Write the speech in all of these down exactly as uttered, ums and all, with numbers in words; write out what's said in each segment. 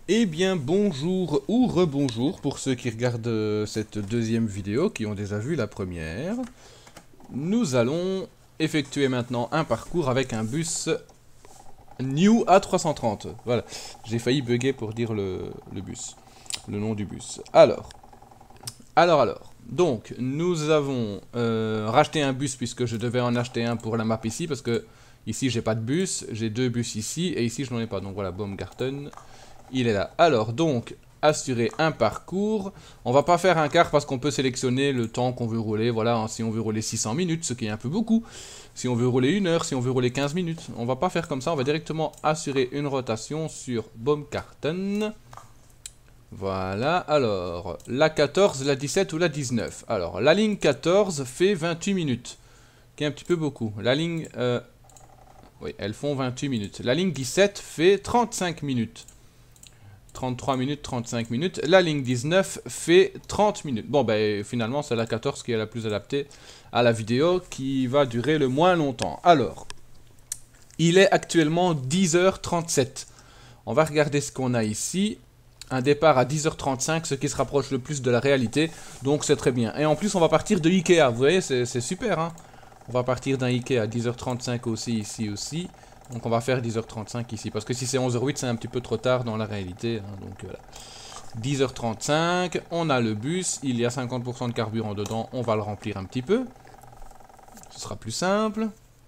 Eh bien bonjour ou rebonjour pour ceux qui regardent euh, cette deuxième vidéo, qui ont déjà vu la première. Nous allons effectuer maintenant un parcours avec un bus New A trois cent trente. Voilà, j'ai failli bugger pour dire le, le bus, le nom du bus. Alors, alors, alors. Donc, nous avons euh, racheté un bus puisque je devais en acheter un pour la map ici, parce que ici j'ai pas de bus, j'ai deux bus ici, et ici je n'en ai pas. Donc voilà, Baumgarten. Il est là. Alors, donc, assurer un parcours. On va pas faire un quart parce qu'on peut sélectionner le temps qu'on veut rouler. Voilà, hein, si on veut rouler six cents minutes, ce qui est un peu beaucoup. Si on veut rouler une heure, si on veut rouler quinze minutes. On va pas faire comme ça. On va directement assurer une rotation sur Baumgarten. Voilà. Alors, la quatorze, la dix-sept ou la dix-neuf. Alors, la ligne quatorze fait vingt-huit minutes. Qui est un petit peu beaucoup. La ligne... Euh, oui, elles font vingt-huit minutes. La ligne dix-sept fait trente-cinq minutes. trente-trois minutes, trente-cinq minutes. La ligne dix-neuf fait trente minutes. Bon, ben finalement, c'est la quatorze qui est la plus adaptée à la vidéo, qui va durer le moins longtemps. Alors, il est actuellement dix heures trente-sept. On va regarder ce qu'on a ici. Un départ à dix heures trente-cinq, ce qui se rapproche le plus de la réalité. Donc, c'est très bien. Et en plus, on va partir de Ikea. Vous voyez, c'est super, hein. On va partir d'un Ikea à dix heures trente-cinq aussi, ici aussi. Donc on va faire dix heures trente-cinq ici. Parce que si c'est onze heures huit, c'est un petit peu trop tard dans la réalité. Hein, donc voilà. dix heures trente-cinq, on a le bus. Il y a cinquante pour cent de carburant dedans. On va le remplir un petit peu. Ce sera plus simple.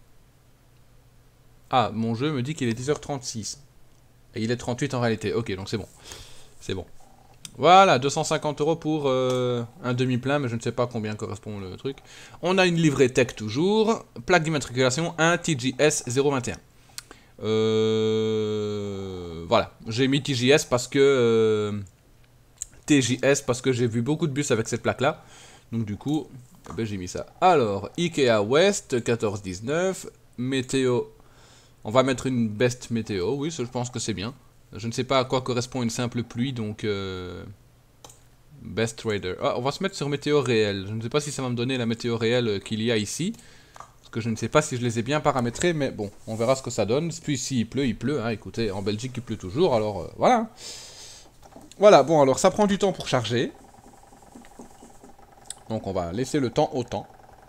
Ah, mon jeu me dit qu'il est dix heures trente-six. Et il est trente-huit en réalité. Ok, donc c'est bon. C'est bon. Voilà, deux cent cinquante euros pour euh, un demi-plein, mais je ne sais pas combien correspond le truc. On a une livrée tech toujours. Plaque d'immatriculation un T J S zéro vingt et un. Euh, voilà, j'ai mis T J S parce que euh, T J S parce que j'ai vu beaucoup de bus avec cette plaque là. Donc du coup, eh ben, j'ai mis ça. Alors, Ikea West quatorze dix-neuf, météo. On va mettre une best météo, oui, ça, je pense que c'est bien. Je ne sais pas à quoi correspond une simple pluie, donc euh, best trader. Ah, on va se mettre sur météo réel. Je ne sais pas si ça va me donner la météo réelle qu'il y a ici. Parce que je ne sais pas si je les ai bien paramétrés, mais bon, on verra ce que ça donne. Puis s'il pleut, il pleut. Hein. Écoutez, en Belgique, il pleut toujours, alors euh, voilà. Voilà, bon, alors ça prend du temps pour charger. Donc on va laisser le temps au temps.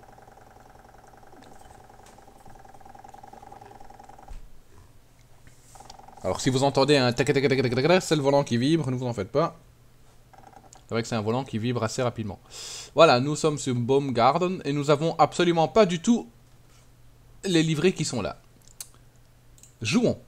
Alors si vous entendez un tac tac tac tac tac, c'est le volant qui vibre, ne vous en faites pas. C'est vrai que c'est un volant qui vibre assez rapidement. Voilà, nous sommes sur Baumgarten et nous avons absolument pas du tout les livrets qui sont là. Jouons.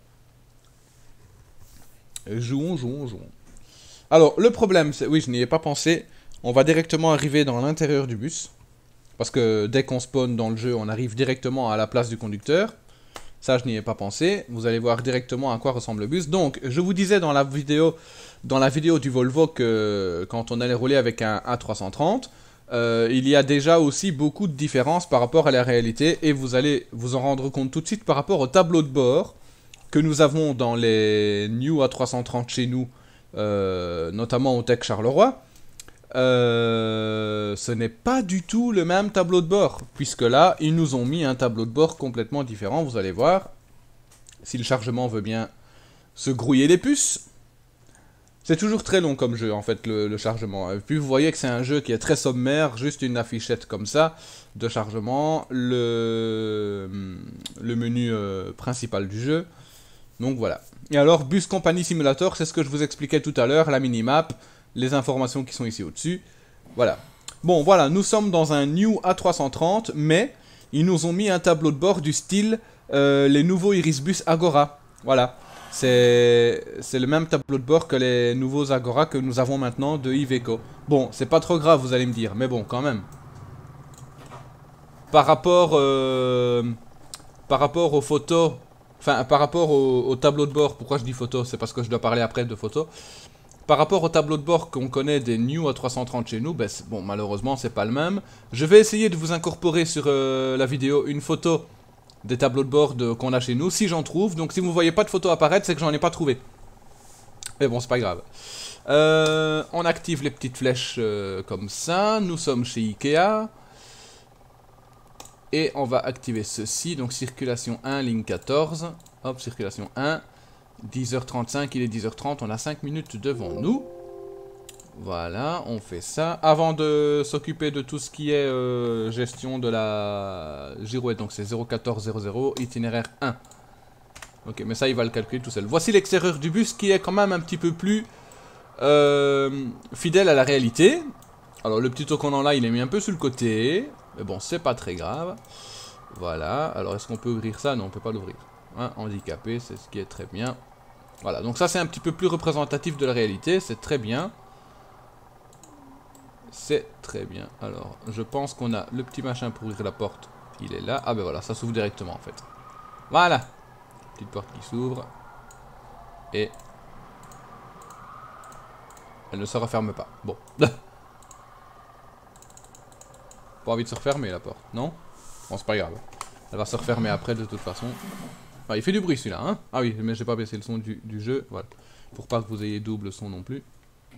Jouons, jouons, jouons. Alors, le problème, c'est... Oui, je n'y ai pas pensé. On va directement arriver dans l'intérieur du bus. Parce que dès qu'on spawn dans le jeu, on arrive directement à la place du conducteur. Ça, je n'y ai pas pensé. Vous allez voir directement à quoi ressemble le bus. Donc, je vous disais dans la vidéo, dans la vidéo du Volvo que quand on allait rouler avec un A trois cent trente, euh, il y a déjà aussi beaucoup de différences par rapport à la réalité. Et vous allez vous en rendre compte tout de suite par rapport au tableau de bord que nous avons dans les New A trois cent trente chez nous, euh, notamment au Tech Charleroi. Euh, ce n'est pas du tout le même tableau de bord, puisque là, ils nous ont mis un tableau de bord complètement différent, vous allez voir. Si le chargement veut bien se grouiller les puces. C'est toujours très long comme jeu, en fait, le, le chargement. Et puis, vous voyez que c'est un jeu qui est très sommaire, juste une affichette comme ça, de chargement, le, le menu euh, principal du jeu. Donc, voilà. Et alors, Bus Company Simulator, c'est ce que je vous expliquais tout à l'heure, la minimap, les informations qui sont ici au-dessus. Voilà. Bon, voilà, nous sommes dans un New A trois cent trente, mais ils nous ont mis un tableau de bord du style euh, les nouveaux Irisbus Agora. Voilà. C'est le même tableau de bord que les nouveaux Agora que nous avons maintenant de Iveco. Bon, c'est pas trop grave, vous allez me dire, mais bon, quand même. Par rapport, euh, par rapport aux photos, enfin, par rapport au, au tableau de bord, pourquoi je dis photo? C'est parce que je dois parler après de photos. Par rapport au tableau de bord qu'on connaît des New A trois cent trente chez nous, ben bon, malheureusement, c'est pas le même. Je vais essayer de vous incorporer sur euh, la vidéo une photo des tableaux de bord de, qu'on a chez nous, si j'en trouve. Donc si vous voyez pas de photo apparaître, c'est que j'en ai pas trouvé. Mais bon, c'est pas grave. Euh, on active les petites flèches euh, comme ça. Nous sommes chez Ikea. Et on va activer ceci. Donc circulation un, ligne quatorze. Hop, circulation un. dix heures trente-cinq, il est dix heures trente, on a cinq minutes devant nous. Voilà, on fait ça. Avant de s'occuper de tout ce qui est euh, gestion de la girouette, donc c'est zéro quatorze zéro zéro, itinéraire un. Ok, mais ça, il va le calculer tout seul. Voici l'extérieur du bus qui est quand même un petit peu plus euh, fidèle à la réalité. Alors, le petit token là, il est mis un peu sur le côté. Mais bon, c'est pas très grave. Voilà. Alors, est-ce qu'on peut ouvrir ça? Non, on peut pas l'ouvrir. Hein, handicapé, c'est ce qui est très bien. Voilà, donc ça, c'est un petit peu plus représentatif de la réalité. C'est très bien. C'est très bien. Alors, je pense qu'on a le petit machin pour ouvrir la porte. Il est là. Ah ben voilà, ça s'ouvre directement en fait. Voilà. Petite porte qui s'ouvre. Et... elle ne se referme pas. Bon. Pas envie de se refermer la porte, non? Bon, c'est pas grave. Elle va se refermer après de toute façon. Ah, il fait du bruit celui-là, hein? Ah oui, mais j'ai pas baissé le son du, du jeu. Voilà. Pour pas que vous ayez double son non plus.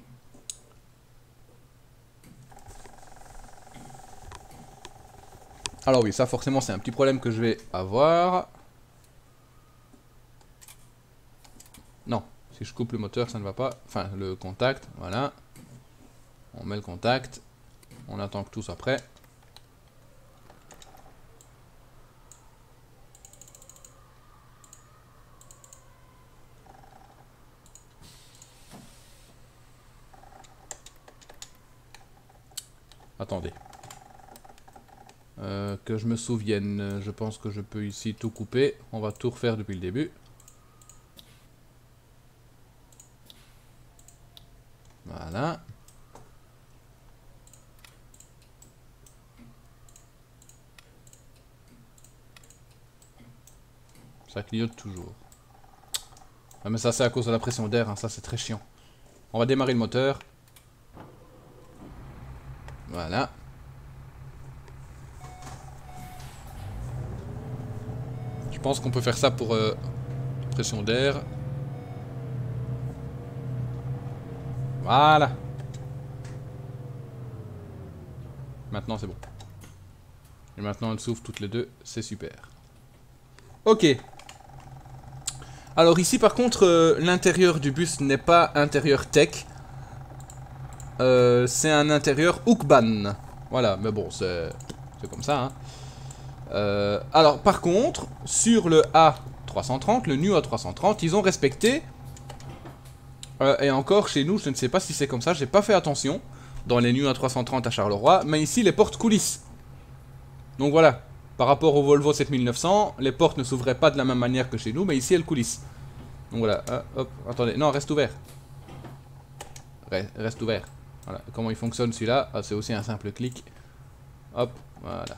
Alors oui, ça forcément c'est un petit problème que je vais avoir. Non, si je coupe le moteur ça ne va pas. Enfin le contact, voilà. On met le contact. On attend que tout soit prêt. Attendez. Euh, que je me souvienne, je pense que je peux ici tout couper. On va tout refaire depuis le début. Voilà. Ça clignote toujours. Ah mais ça c'est à cause de la pression d'air, hein, ça c'est très chiant. On va démarrer le moteur. Voilà. Je pense qu'on peut faire ça pour euh, pression d'air. Voilà. Maintenant c'est bon. Et maintenant elles s'ouvrent toutes les deux, c'est super. Ok. Alors ici par contre, euh, l'intérieur du bus n'est pas intérieur tech. Euh, c'est un intérieur Hookban. Voilà, mais bon, c'est comme ça. Hein. Euh, alors par contre, sur le A trois cent trente, le New A trois cent trente, ils ont respecté... Euh, et encore chez nous, je ne sais pas si c'est comme ça, j'ai pas fait attention dans les New A trois cent trente à Charleroi, mais ici les portes coulissent. Donc voilà, par rapport au Volvo sept mille neuf cents, les portes ne s'ouvraient pas de la même manière que chez nous, mais ici elles coulissent. Donc voilà, ah, hop, attendez, non, reste ouvert. Reste, reste ouvert. Voilà, comment il fonctionne celui-là? Ah, c'est aussi un simple clic. Hop, voilà.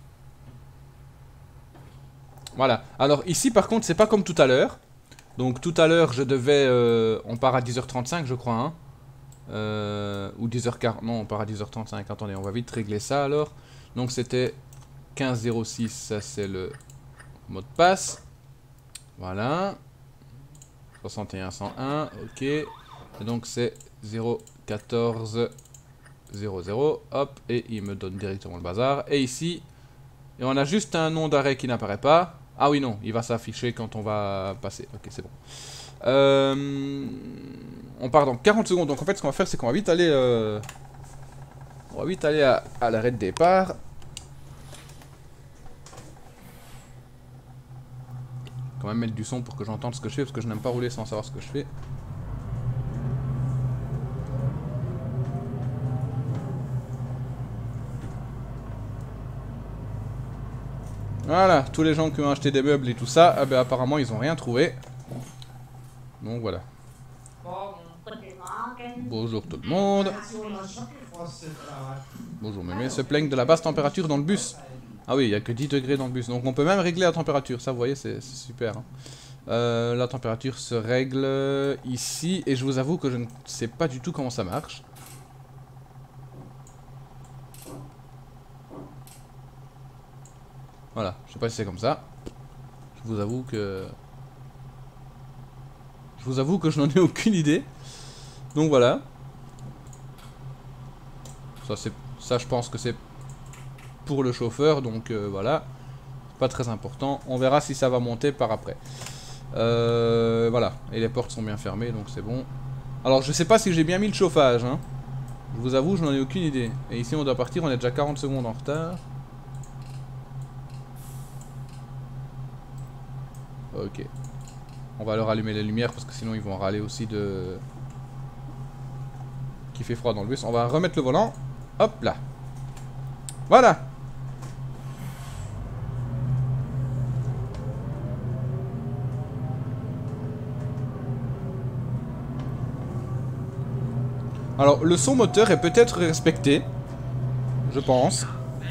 Voilà, alors ici par contre, c'est pas comme tout à l'heure. Donc tout à l'heure, je devais... Euh, on part à dix heures trente-cinq, je crois, hein. Euh, ou dix heures quarante, non, on part à dix heures trente-cinq. Attendez, on va vite régler ça alors. Donc c'était quinze zéro six, ça c'est le mot de passe. Voilà. soixante et un cent un, ok. Et donc c'est zéro quatorze zéro zéro, hop, et il me donne directement le bazar. Et ici, et on a juste un nom d'arrêt qui n'apparaît pas. Ah oui, non, il va s'afficher quand on va passer. Ok, c'est bon. Euh, on part dans quarante secondes. Donc en fait, ce qu'on va faire, c'est qu'on va vite aller... Euh, on va vite aller à, à l'arrêt de départ. Quand même mettre du son pour que j'entende ce que je fais, parce que je n'aime pas rouler sans savoir ce que je fais. Voilà, tous les gens qui ont acheté des meubles et tout ça, eh ben, apparemment ils ont rien trouvé. Donc voilà. Bonjour tout le monde. Bonjour, mémé se plaignent de la basse température dans le bus. Ah oui, il n'y a que dix degrés dans le bus. Donc on peut même régler la température, ça vous voyez, c'est super. Hein. Euh, la température se règle ici, et je vous avoue que je ne sais pas du tout comment ça marche. Voilà, je sais pas si c'est comme ça. Je vous avoue que... Je vous avoue que je n'en ai aucune idée. Donc voilà. Ça, c'est, ça je pense que c'est pour le chauffeur, donc euh, voilà. Pas très important. On verra si ça va monter par après. Euh, voilà, et les portes sont bien fermées, donc c'est bon. Alors je sais pas si j'ai bien mis le chauffage, hein. Je vous avoue, je n'en ai aucune idée. Et ici on doit partir, on est déjà quarante secondes en retard. Ok. On va leur allumer les lumières parce que sinon ils vont râler aussi de... qu'il fait froid dans le bus. On va remettre le volant. Hop là. Voilà. Alors, le son moteur est peut-être respecté. Je pense.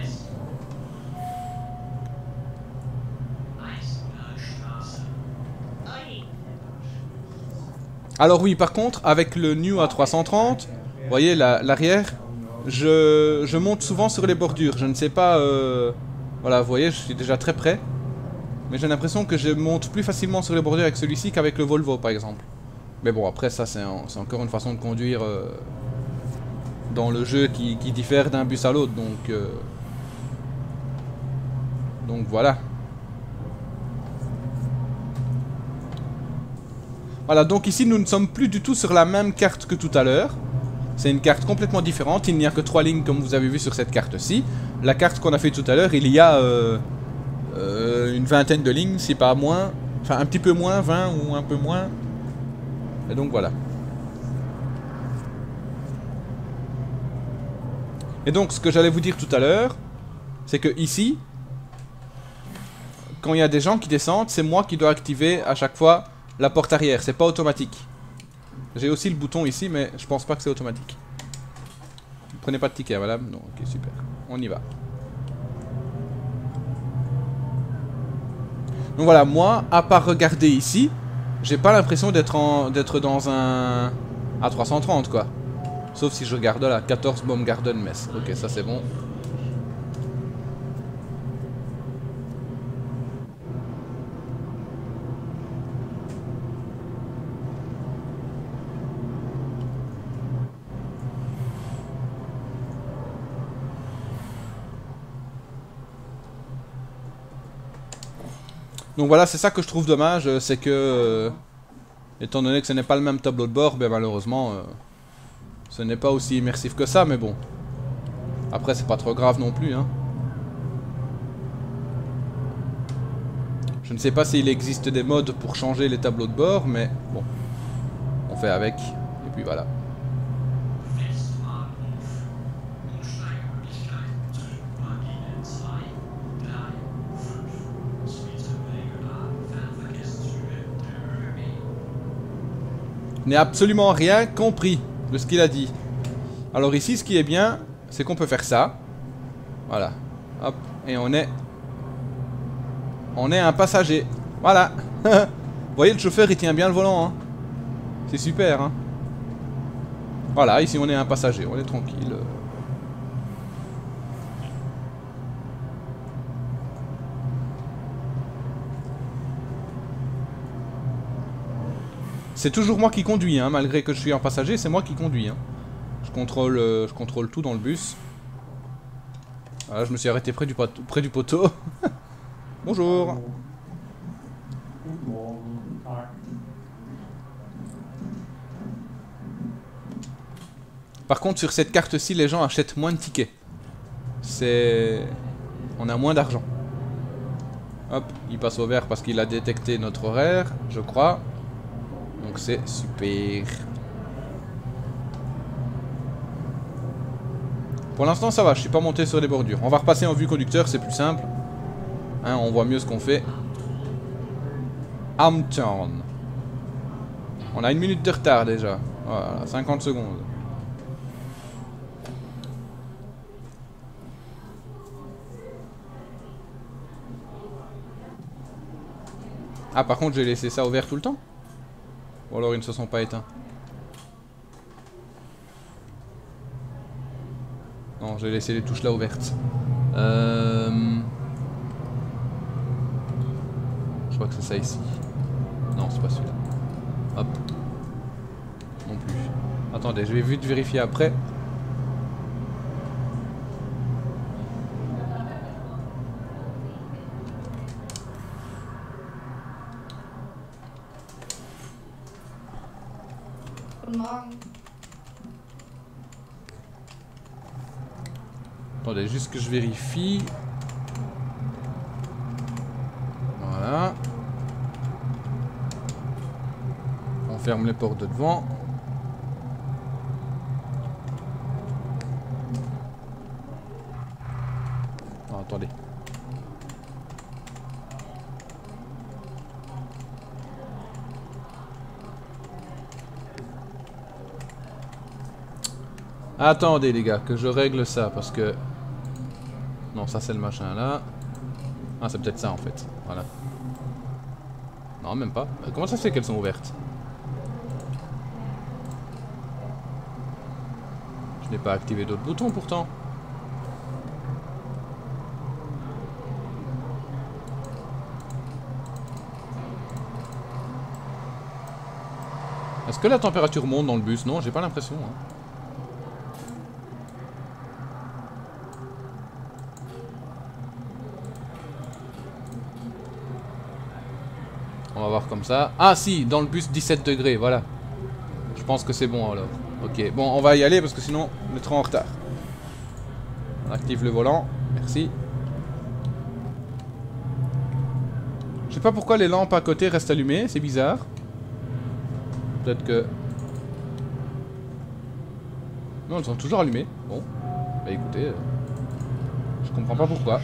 Alors oui, par contre, avec le New à trois cent trente, vous voyez l'arrière, je, je monte souvent sur les bordures. Je ne sais pas... Euh, voilà, vous voyez, je suis déjà très près. Mais j'ai l'impression que je monte plus facilement sur les bordures avec celui-ci qu'avec le Volvo, par exemple. Mais bon, après, ça, c'est encore une façon de conduire euh, dans le jeu qui, qui diffère d'un bus à l'autre. Donc, euh, donc voilà. Voilà, donc ici, nous ne sommes plus du tout sur la même carte que tout à l'heure. C'est une carte complètement différente. Il n'y a que trois lignes, comme vous avez vu sur cette carte-ci. La carte qu'on a fait tout à l'heure, il y a euh, euh, une vingtaine de lignes, si pas moins. Enfin, un petit peu moins, vingt ou un peu moins. Et donc voilà. Et donc ce que j'allais vous dire tout à l'heure, c'est que ici, quand il y a des gens qui descendent, c'est moi qui dois activer à chaque fois la porte arrière. C'est pas automatique. J'ai aussi le bouton ici, mais je pense pas que c'est automatique. Prenez pas de ticket, voilà. Non, ok, super. On y va. Donc voilà, moi, à part regarder ici, j'ai pas l'impression d'être en d'être dans un A trois cent trente, quoi. Sauf si je regarde là, quatorze Baumgarten Metz. Ok, ça c'est bon. Donc voilà, c'est ça que je trouve dommage, c'est que, euh, étant donné que ce n'est pas le même tableau de bord, ben malheureusement, euh, ce n'est pas aussi immersif que ça, mais bon. Après, c'est pas trop grave non plus, hein. Je ne sais pas s'il existe des modes pour changer les tableaux de bord, mais bon, on fait avec, et puis voilà. Je n'ai absolument rien compris de ce qu'il a dit. Alors ici, ce qui est bien, c'est qu'on peut faire ça. Voilà. Hop. Et on est... On est un passager. Voilà. Vous voyez, le chauffeur, il tient bien le volant. Hein. C'est super. Hein. Voilà, ici, on est un passager. On est tranquille. C'est toujours moi qui conduis, hein, malgré que je suis un passager, c'est moi qui conduis. Hein. Je contrôle, euh, je contrôle tout dans le bus. Voilà, je me suis arrêté près du, près du poteau. Bonjour. Par contre, sur cette carte-ci, les gens achètent moins de tickets. C'est... On a moins d'argent. Hop, il passe au vert parce qu'il a détecté notre horaire, je crois. Donc c'est super. Pour l'instant ça va, je suis pas monté sur les bordures. On va repasser en vue conducteur, c'est plus simple. Hein, on voit mieux ce qu'on fait. Armturn. On a une minute de retard déjà. Voilà, cinquante secondes. Ah, par contre j'ai laissé ça ouvert tout le temps. Ou alors ils ne se sont pas éteints. Non, j'ai laissé les touches là ouvertes. Euh... Je crois que c'est ça ici. Non, c'est pas celui-là. Hop. Non plus. Attendez, je vais vite vérifier après. Guten Morgen. Attendez, juste que je vérifie. Voilà. On ferme les portes de devant. Oh, attendez. Attendez les gars, que je règle ça parce que... Non, ça c'est le machin là. Ah, c'est peut-être ça en fait. Voilà. Non, même pas. Comment ça se fait qu'elles sont ouvertes? Je n'ai pas activé d'autres boutons pourtant. Est-ce que la température monte dans le bus? Non, j'ai pas l'impression. Hein. On va voir comme ça. Ah si, dans le bus dix-sept degrés, voilà. Je pense que c'est bon alors. Ok, bon on va y aller parce que sinon on est trop en retard. On active le volant, merci. Je sais pas pourquoi les lampes à côté restent allumées, c'est bizarre. Peut-être que... Non, elles sont toujours allumées. Bon, bah écoutez, euh... je comprends pas pourquoi.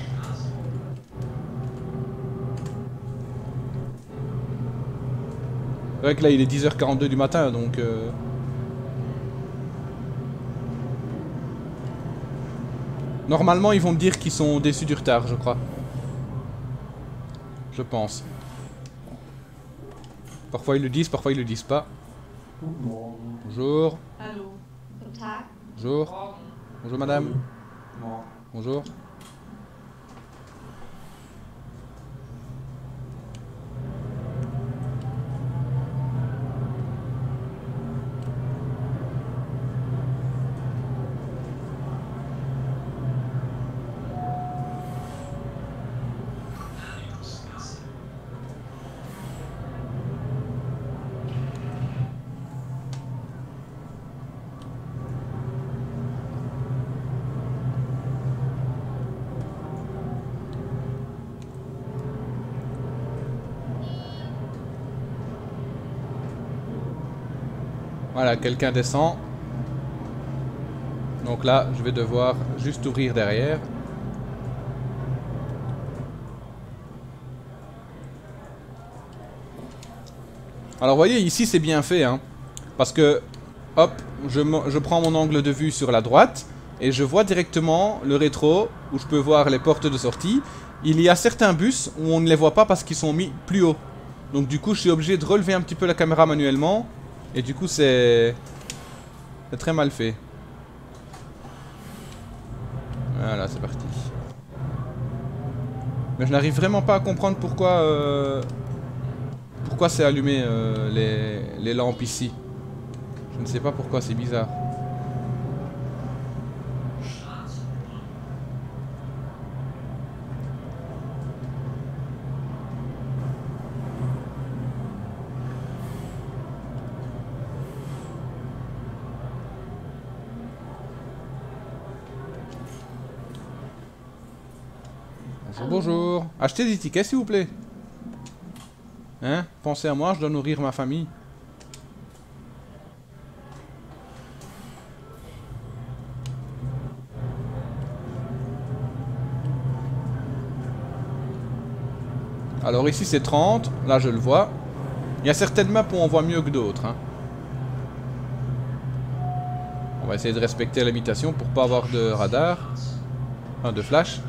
C'est vrai que là il est dix heures quarante-deux du matin donc... Euh... Normalement ils vont me dire qu'ils sont déçus du retard, je crois. Je pense. Parfois ils le disent, parfois ils le disent pas. Bonjour. Hallo. Guten Tag. Bonjour. Bonjour madame. Bonjour. Voilà, quelqu'un descend. Donc là, je vais devoir juste ouvrir derrière. Alors, vous voyez, ici, c'est bien fait, hein. Parce que, hop, je, je prends mon angle de vue sur la droite et je vois directement le rétro où je peux voir les portes de sortie. Il y a certains bus où on ne les voit pas parce qu'ils sont mis plus haut. Donc, du coup, je suis obligé de relever un petit peu la caméra manuellement. Et du coup, c'est... C'est très mal fait. Voilà, c'est parti. Mais je n'arrive vraiment pas à comprendre pourquoi... Euh... Pourquoi c'est allumé, euh, les... les lampes ici. Je ne sais pas pourquoi, c'est bizarre. Bonjour, bonjour. Achetez des tickets, s'il vous plaît. Hein? Pensez à moi, je dois nourrir ma famille. Alors ici c'est trente, là je le vois. Il y a certaines maps où on voit mieux que d'autres. Hein. On va essayer de respecter la limitation pour pas avoir de radar. Enfin de flash.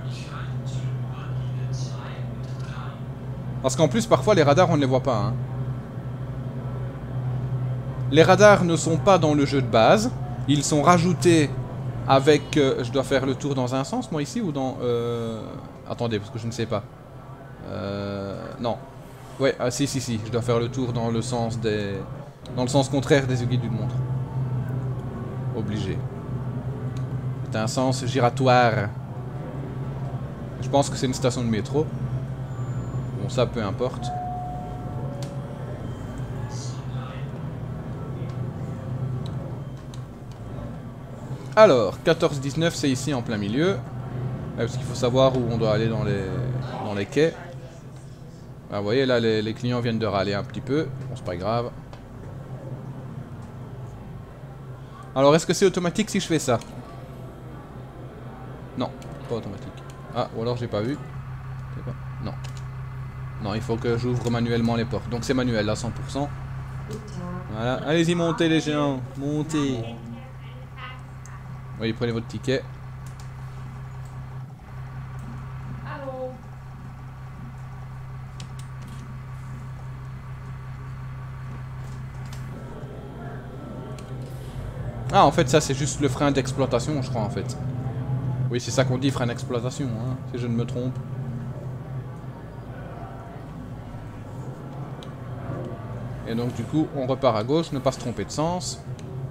Parce qu'en plus, parfois, les radars, on ne les voit pas. Hein. Les radars ne sont pas dans le jeu de base. Ils sont rajoutés avec... Euh, je dois faire le tour dans un sens, moi, ici, ou dans... Euh... Attendez, parce que je ne sais pas. Euh... Non. Ouais, ah, si, si, si. Je dois faire le tour dans le sens des... Dans le sens contraire des aiguilles d'une montre. Obligé. C'est un sens giratoire. Je pense que c'est une station de métro. Bon, ça, peu importe. Alors, quatorze dix-neuf, c'est ici en plein milieu. Ouais, parce qu'il faut savoir où on doit aller dans les, dans les quais. Ah, vous voyez, là, les, les clients viennent de râler un petit peu. Bon, c'est pas grave. Alors, est-ce que c'est automatique si je fais ça? Non, pas automatique. Ah, ou alors j'ai pas vu. Non. Non, il faut que j'ouvre manuellement les portes. Donc c'est manuel, là, cent pour cent. Voilà. Allez-y, montez les géants. Montez. Oui, prenez votre ticket. Ah, en fait, ça, c'est juste le frein d'exploitation, je crois, en fait. Oui, c'est ça qu'on dit, frein d'exploitation, hein, si je ne me trompe. Et donc, du coup, on repart à gauche, ne pas se tromper de sens.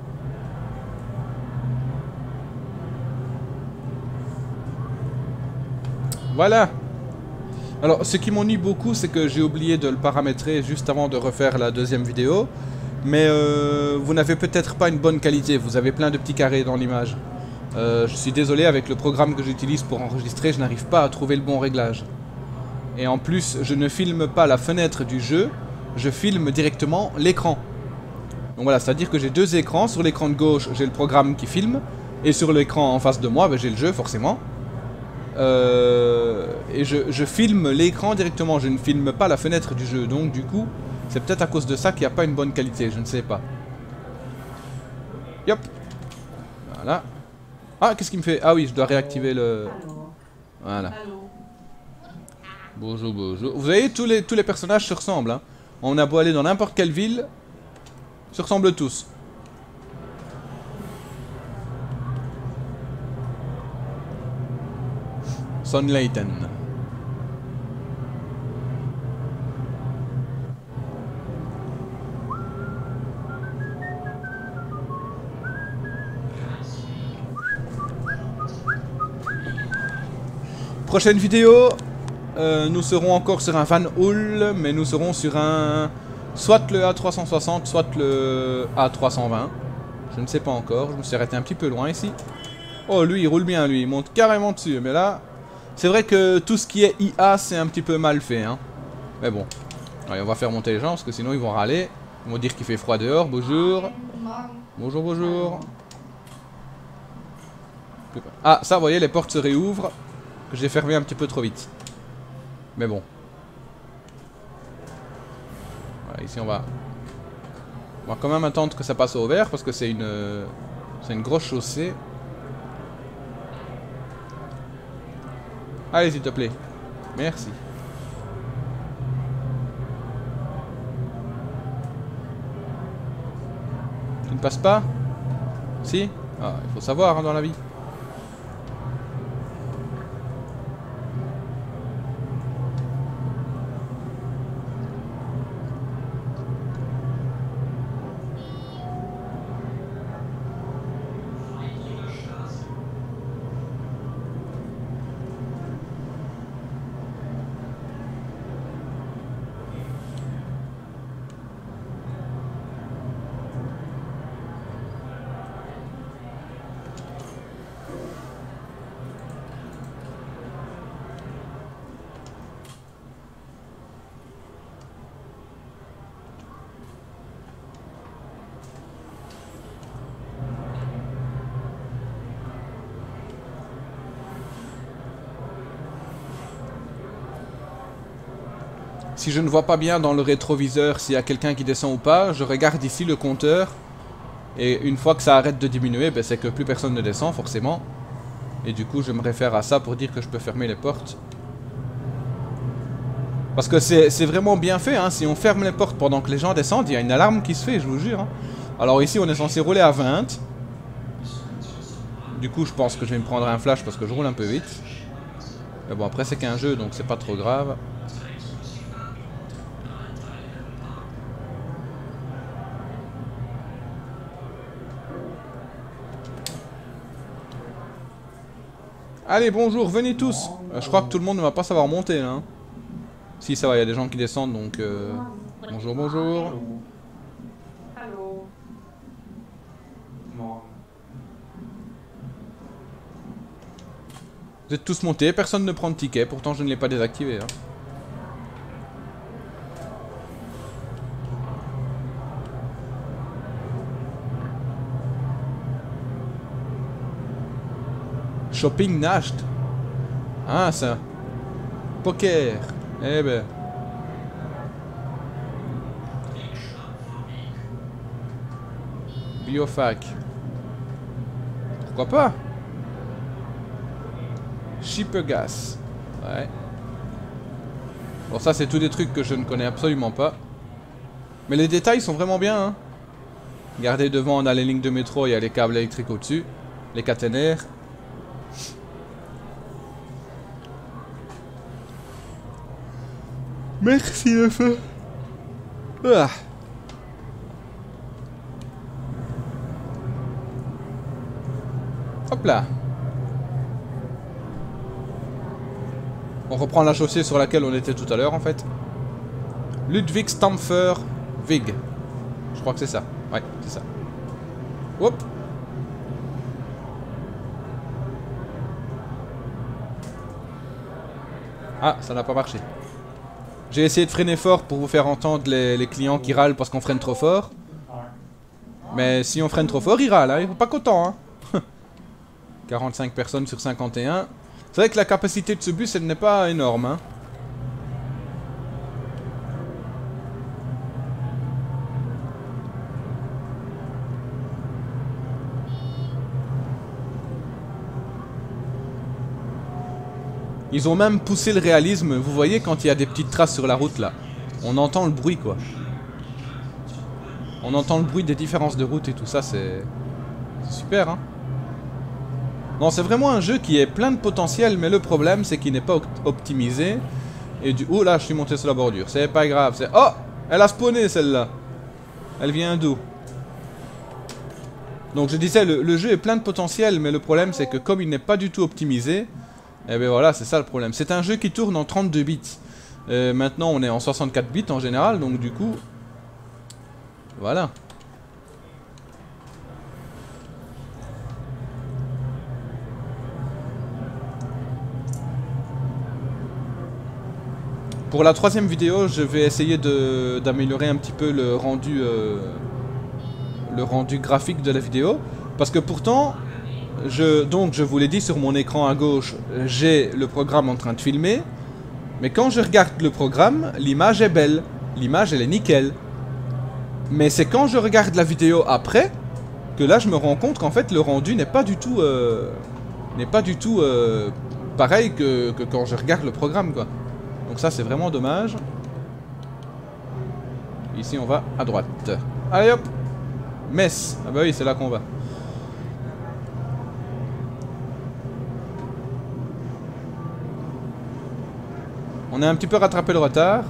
Voilà. Alors, ce qui m'ennuie beaucoup, c'est que j'ai oublié de le paramétrer juste avant de refaire la deuxième vidéo. Mais euh, vous n'avez peut-être pas une bonne qualité, vous avez plein de petits carrés dans l'image. Euh, je suis désolé, avec le programme que j'utilise pour enregistrer, je n'arrive pas à trouver le bon réglage. Et en plus, je ne filme pas la fenêtre du jeu, je filme directement l'écran. Donc voilà, c'est-à-dire que j'ai deux écrans. Sur l'écran de gauche, j'ai le programme qui filme. Et sur l'écran en face de moi, ben, j'ai le jeu, forcément. Euh, et je, je filme l'écran directement, je ne filme pas la fenêtre du jeu. Donc du coup, c'est peut-être à cause de ça qu'il n'y a pas une bonne qualité, je ne sais pas. Yop. Voilà. Ah, qu'est-ce qu'il me fait? Ah oui, je dois réactiver le... Voilà. Bonjour, bonjour. Vous voyez, tous les, tous les personnages se ressemblent. Hein. On a beau aller dans n'importe quelle ville, ils se ressemblent tous. Sunleighten. Prochaine vidéo, euh, nous serons encore sur un Van Hool, mais nous serons sur un... soit le A trois cent soixante, soit le A trois cent vingt. Je ne sais pas encore, je me suis arrêté un petit peu loin ici. Oh, lui, il roule bien, lui, il monte carrément dessus, mais là... C'est vrai que tout ce qui est I A, c'est un petit peu mal fait, hein. Mais bon. Allez, on va faire monter les gens, parce que sinon ils vont râler. Ils vont dire qu'il fait froid dehors, bonjour. Bonjour, bonjour. Ah, ça, vous voyez, les portes se réouvrent. Que j'ai fermé un petit peu trop vite. Mais bon. Voilà, ici on va... On va quand même attendre que ça passe au vert, parce que c'est une... C'est une grosse chaussée. Allez, s'il te plaît. Merci. Tu ne passes pas? Si? Ah, il faut savoir hein, dans la vie. Si je ne vois pas bien dans le rétroviseur s'il y a quelqu'un qui descend ou pas, je regarde ici le compteur. Et une fois que ça arrête de diminuer, ben c'est que plus personne ne descend forcément. Et du coup je me réfère à ça pour dire que je peux fermer les portes. Parce que c'est vraiment bien fait, hein. Si on ferme les portes pendant que les gens descendent, il y a une alarme qui se fait, je vous jure. Hein. Alors ici on est censé rouler à vingt. Du coup je pense que je vais me prendre un flash parce que je roule un peu vite. Mais bon après c'est qu'un jeu donc c'est pas trop grave. Allez, bonjour, venez tous. Euh, je crois que tout le monde ne va pas savoir monter, là. Hein. Si, ça va, il y a des gens qui descendent, donc... Euh... Bonjour, bonjour. Vous êtes tous montés, personne ne prend de ticket, pourtant je ne l'ai pas désactivé. Hein. Shopping Nacht. Ah ça. Poker. Eh ben. Biofac. Pourquoi pas? Shippergas. Ouais. Bon ça c'est tous des trucs que je ne connais absolument pas. Mais les détails sont vraiment bien. Hein. Regardez devant, on a les lignes de métro, il y a les câbles électriques au-dessus. Les caténaires. Merci le feu. Ah. Hop là. On reprend la chaussée sur laquelle on était tout à l'heure en fait. Ludwig Stampfer Vig. Je crois que c'est ça. Ouais, c'est ça. Hop. Ah, ça n'a pas marché. J'ai essayé de freiner fort pour vous faire entendre les, les clients qui râlent parce qu'on freine trop fort. Mais si on freine trop fort, ils râlent, hein, ils sont pas contents. Hein. quarante-cinq personnes sur cinquante et un. C'est vrai que la capacité de ce bus, elle n'est pas énorme. Hein. Ils ont même poussé le réalisme. Vous voyez quand il y a des petites traces sur la route là. On entend le bruit quoi. On entend le bruit des différences de route et tout ça. C'est super hein. Non c'est vraiment un jeu qui est plein de potentiel. Mais le problème c'est qu'il n'est pas optimisé. Et du... Oh là je suis monté sur la bordure. C'est pas grave. C'est... Oh elle a spawné celle-là. Elle vient d'où? Donc je disais le, le jeu est plein de potentiel. Mais le problème c'est que comme il n'est pas du tout optimisé. Et bien voilà, c'est ça le problème. C'est un jeu qui tourne en trente-deux bits. Euh, maintenant, on est en soixante-quatre bits en général, donc du coup... Voilà. Pour la troisième vidéo, je vais essayer d'améliorer un petit peu le rendu, euh, le rendu graphique de la vidéo. Parce que pourtant... Je, donc je vous l'ai dit sur mon écran à gauche, j'ai le programme en train de filmer. Mais quand je regarde le programme, l'image est belle. L'image elle est nickel. Mais c'est quand je regarde la vidéo après que là je me rends compte qu'en fait le rendu n'est pas du tout euh, n'est pas du tout euh, pareil que, que quand je regarde le programme quoi. Donc ça c'est vraiment dommage. Ici on va à droite. Allez hop. Metz. Ah bah oui c'est là qu'on va. On a un petit peu rattrapé le retard.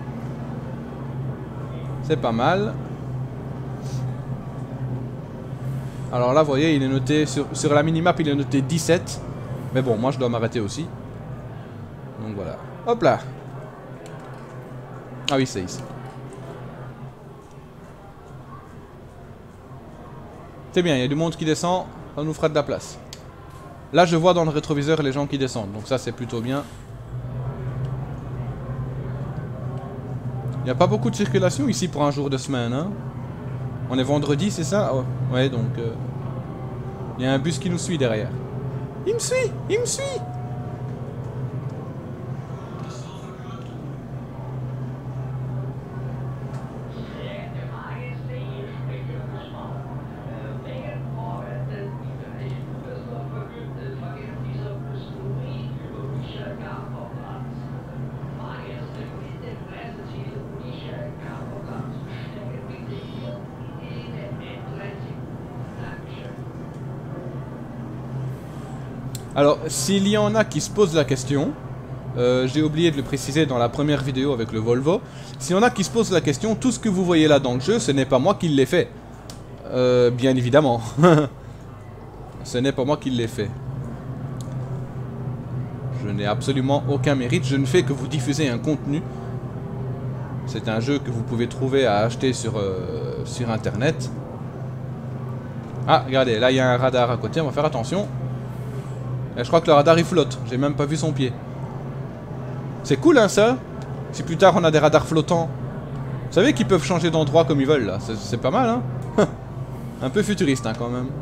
C'est pas mal. Alors là, vous voyez, il est noté... Sur, sur la minimap, il est noté dix-sept. Mais bon, moi, je dois m'arrêter aussi. Donc voilà. Hop là. Ah oui, c'est ici. C'est bien, il y a du monde qui descend. Ça nous fera de la place. Là, je vois dans le rétroviseur les gens qui descendent. Donc ça, c'est plutôt bien. Il n'y a pas beaucoup de circulation ici pour un jour de semaine. Hein. On est vendredi, c'est ça? Oh, ouais, donc... Il euh, y a un bus qui nous suit derrière. Il me suit! Il me suit! Alors, s'il y en a qui se posent la question, euh, j'ai oublié de le préciser dans la première vidéo avec le Volvo, s'il y en a qui se posent la question, tout ce que vous voyez là dans le jeu, ce n'est pas moi qui l'ai fait. Euh, bien évidemment. Ce n'est pas moi qui l'ai fait. Je n'ai absolument aucun mérite, je ne fais que vous diffuser un contenu. C'est un jeu que vous pouvez trouver à acheter sur, euh, sur internet. Ah, regardez, là il y a un radar à côté, on va faire attention. Et je crois que le radar il flotte. J'ai même pas vu son pied. C'est cool hein ça. Si plus tard on a des radars flottants. Vous savez qu'ils peuvent changer d'endroit comme ils veulent là. C'est pas mal hein. Un peu futuriste hein quand même.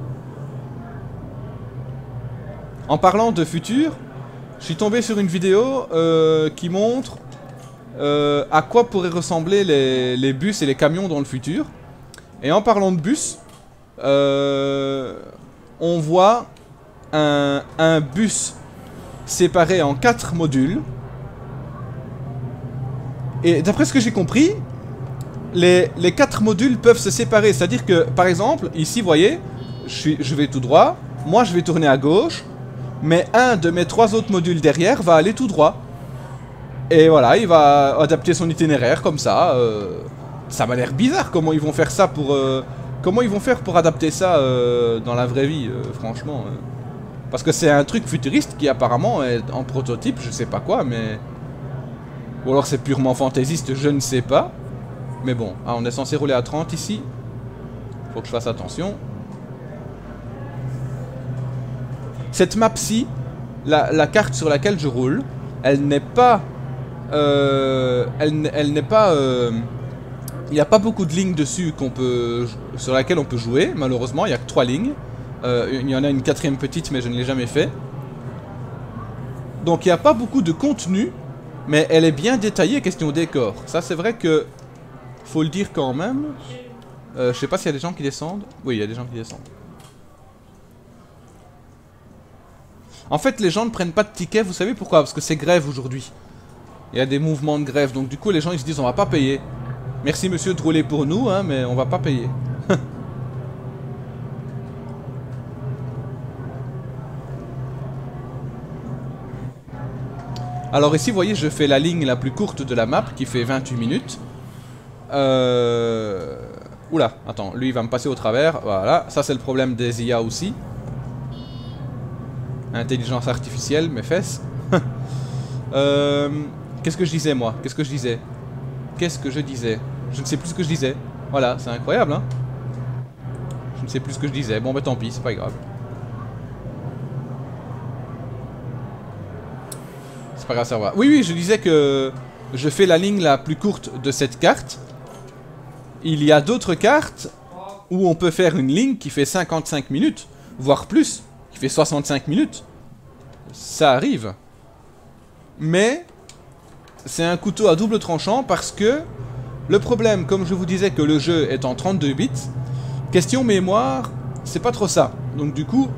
En parlant de futur, je suis tombé sur une vidéo euh, qui montre euh, à quoi pourraient ressembler les, les bus et les camions dans le futur. Et en parlant de bus, euh, on voit un, un bus séparé en quatre modules. Et d'après ce que j'ai compris, les, les quatre modules peuvent se séparer. C'est-à-dire que, par exemple, ici, vous voyez, je, suis, je vais tout droit, moi je vais tourner à gauche, mais un de mes trois autres modules derrière va aller tout droit. Et voilà, il va adapter son itinéraire comme ça. Euh, ça m'a l'air bizarre comment ils vont faire ça pour... Euh, comment ils vont faire pour adapter ça euh, dans la vraie vie, euh, franchement. Euh. Parce que c'est un truc futuriste qui apparemment est en prototype, je sais pas quoi, mais... Ou alors c'est purement fantaisiste, je ne sais pas. Mais bon, ah, on est censé rouler à trente ici. Faut que je fasse attention. Cette map-ci, la, la carte sur laquelle je roule, elle n'est pas... Euh, elle, elle n'est pas... Euh, il n'y a pas beaucoup de lignes dessus qu'on peut, sur laquelle on peut jouer, malheureusement, il n'y a que trois lignes. Euh, il y en a une quatrième petite, mais je ne l'ai jamais fait. Donc il n'y a pas beaucoup de contenu, mais elle est bien détaillée question décor. Ça c'est vrai que... Faut le dire quand même. Euh, je sais pas s'il y a des gens qui descendent. Oui, il y a des gens qui descendent. En fait, les gens ne prennent pas de tickets, vous savez pourquoi? Parce que c'est grève aujourd'hui. Il y a des mouvements de grève, donc du coup les gens ils se disent on va pas payer. Merci monsieur de rouler pour nous, hein, mais on va pas payer. Alors ici, vous voyez, je fais la ligne la plus courte de la map qui fait vingt-huit minutes. Euh... Oula, attends, lui il va me passer au travers. Voilà, ça c'est le problème des I A aussi. Intelligence artificielle, mes fesses. euh... Qu'est-ce que je disais moi? Qu'est-ce que je disais? Qu'est-ce que je disais? Je ne sais plus ce que je disais. Voilà, c'est incroyable hein. Je ne sais plus ce que je disais. Bon bah tant pis, c'est pas grave. C'est pas grave, ça va. Oui oui, je disais que je fais la ligne la plus courte de cette carte. Il y a d'autres cartes où on peut faire une ligne qui fait cinquante-cinq minutes, voire plus, qui fait soixante-cinq minutes. Ça arrive. Mais c'est un couteau à double tranchant parce que le problème, comme je vous disais que le jeu est en trente-deux bits, question mémoire, c'est pas trop ça. Donc du coup,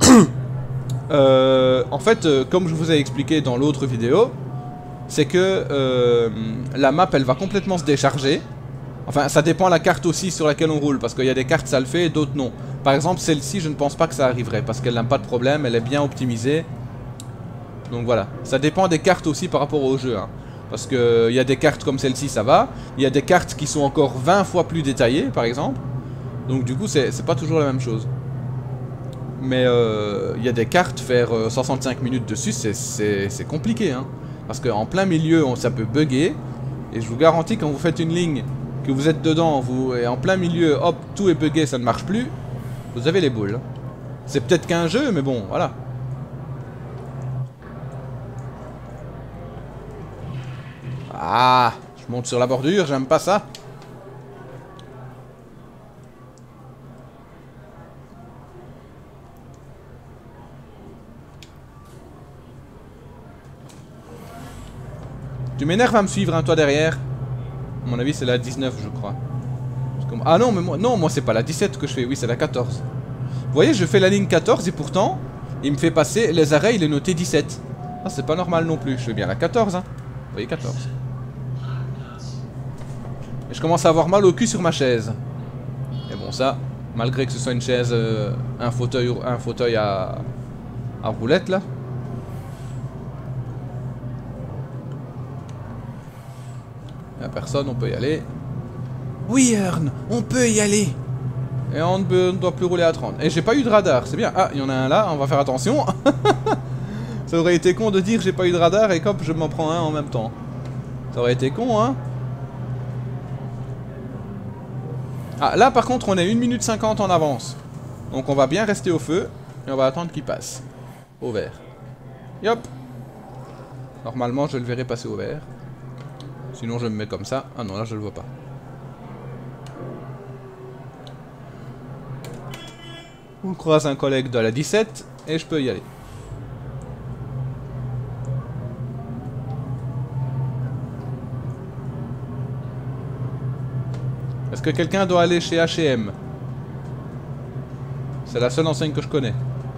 euh, en fait, euh, comme je vous ai expliqué dans l'autre vidéo, c'est que euh, la map elle va complètement se décharger. Enfin, ça dépend de la carte aussi sur laquelle on roule, parce qu'il y a des cartes ça le fait et d'autres non. Par exemple, celle-ci, je ne pense pas que ça arriverait, parce qu'elle n'a pas de problème, elle est bien optimisée. Donc voilà, ça dépend des cartes aussi par rapport au jeu, hein. Parce qu'il y a des cartes comme celle-ci, ça va. Il y a des cartes qui sont encore vingt fois plus détaillées, par exemple. Donc du coup, c'est pas toujours la même chose. Mais euh, il y a des cartes, faire euh, soixante-cinq minutes dessus, c'est compliqué, hein. Parce qu'en plein milieu, on, ça peut bugger. Et je vous garantis, quand vous faites une ligne, que vous êtes dedans, vous et en plein milieu, hop, tout est bugué, ça ne marche plus, vous avez les boules. C'est peut-être qu'un jeu, mais bon, voilà. Ah, je monte sur la bordure, j'aime pas ça. Tu m'énerves à me suivre, hein, toi derrière. À mon avis, c'est la dix-neuf, je crois. Ah non, mais moi, non, moi c'est pas la dix-sept que je fais, oui, c'est la quatorze. Vous voyez, je fais la ligne quatorze et pourtant, il me fait passer les arrêts, il est noté dix-sept. Ah, c'est pas normal non plus, je fais bien la quatorze, hein. Vous voyez, quatorze. Et je commence à avoir mal au cul sur ma chaise. Et bon, ça, malgré que ce soit une chaise, euh, un fauteuil, un fauteuil à, à roulette, là. Il n'y a personne, on peut y aller. Oui, Earn, on peut y aller. Et on ne doit plus rouler à trente. Et j'ai pas eu de radar, c'est bien. Ah, il y en a un là, on va faire attention. Ça aurait été con de dire j'ai pas eu de radar et hop, je m'en prends un en même temps. Ça aurait été con, hein. Ah, là par contre, on est une minute cinquante en avance. Donc on va bien rester au feu et on va attendre qu'il passe. au vert. Yop. Normalement, je le verrai passer au vert. Sinon, je me mets comme ça. Ah non, là, je le vois pas. On croise un collègue de la dix-sept et je peux y aller. Est-ce que quelqu'un doit aller chez H et M? C'est la seule enseigne que je connais.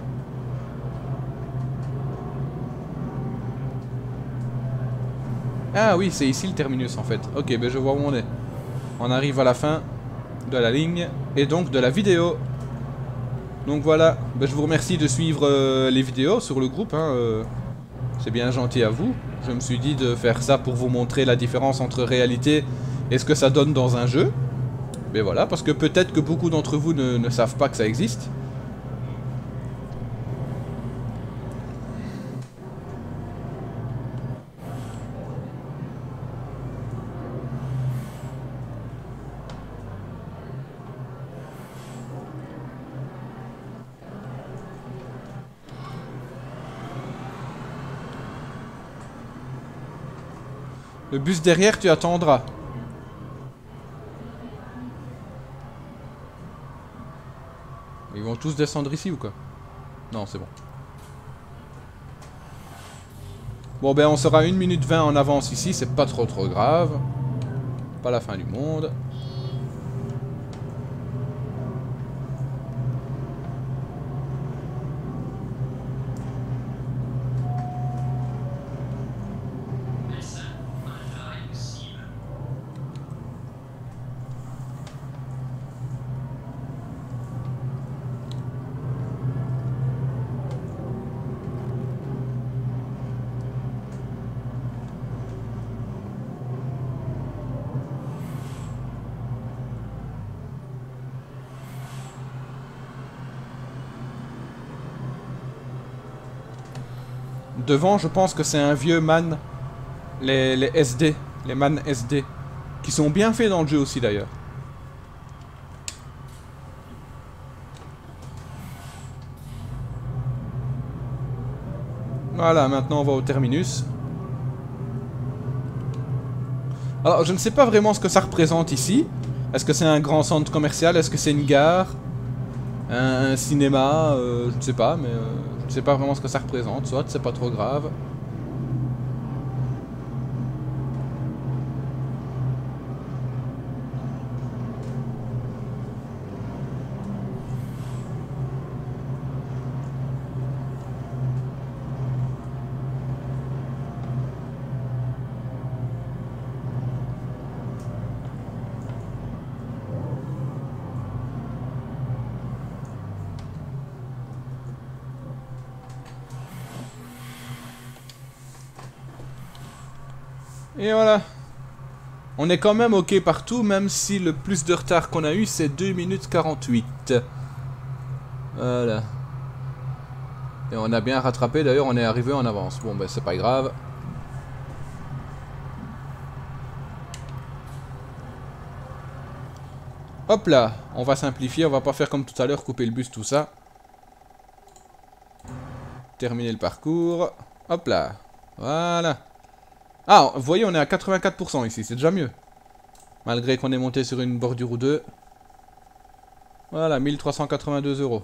Ah oui, c'est ici le terminus en fait. Ok, ben je vois où on est. On arrive à la fin de la ligne et donc de la vidéo. Donc voilà, ben, je vous remercie de suivre euh, les vidéos sur le groupe. Hein, euh, c'est bien gentil à vous. Je me suis dit de faire ça pour vous montrer la différence entre réalité et ce que ça donne dans un jeu. Mais voilà, parce que peut-être que beaucoup d'entre vous ne, ne savent pas que ça existe. Le bus derrière, tu attendras. Ils vont tous descendre ici ou quoi? Non, c'est bon. Bon ben on sera une minute vingt en avance ici, c'est pas trop trop grave. Pas la fin du monde. Devant, je pense que c'est un vieux man. Les, les S D. Les man S D. Qui sont bien faits dans le jeu aussi d'ailleurs. Voilà, maintenant on va au terminus. Alors, je ne sais pas vraiment ce que ça représente ici. Est-ce que c'est un grand centre commercial? Est-ce que c'est une gare? Un, un cinéma? euh, Je ne sais pas, mais... Euh... Je sais pas vraiment ce que ça représente, soit c'est pas trop grave. Et voilà. On est quand même ok partout, même si le plus de retard qu'on a eu, c'est deux minutes quarante-huit. Voilà. Et on a bien rattrapé, d'ailleurs, on est arrivé en avance. Bon, ben, c'est pas grave. Hop là. On va simplifier, on va pas faire comme tout à l'heure, couper le bus, tout ça. Terminer le parcours. Hop là. Voilà. Ah, vous voyez, on est à quatre-vingt-quatre pour cent ici, c'est déjà mieux. Malgré qu'on est monté sur une bordure ou deux. Voilà, mille trois cent quatre-vingt-deux euros.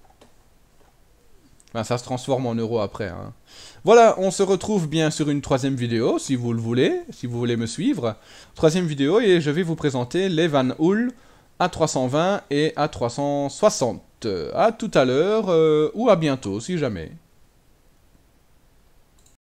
Ben, ça se transforme en euros après. Hein. Voilà, on se retrouve bien sur une troisième vidéo, si vous le voulez, si vous voulez me suivre. Troisième vidéo, et je vais vous présenter les Van Hool A trois cent vingt et A trois cent soixante. A tout à l'heure, euh, ou à bientôt, si jamais.